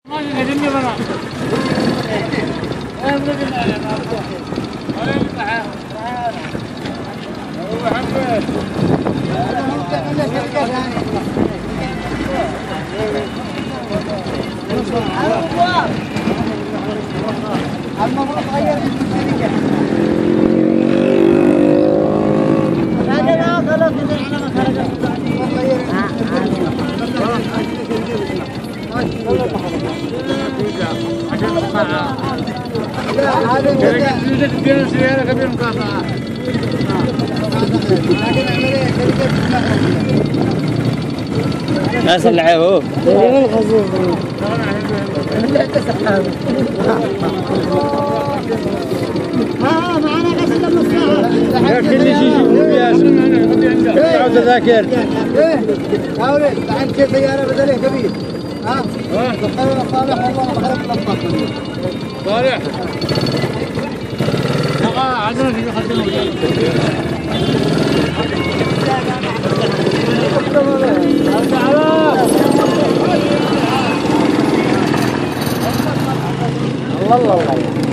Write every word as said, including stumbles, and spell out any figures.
المفروض تغير الشركة. لا لا خلاص على ما خرج ناس اللي هو ها معنا غسيل المصلحة. كل شيء يا عاوز اذاكر. ايه يا ولد تعال شيل سيارة بدله كبير. ها صالح والله خرب لمبة. صالح عندنا في خدمة الله الله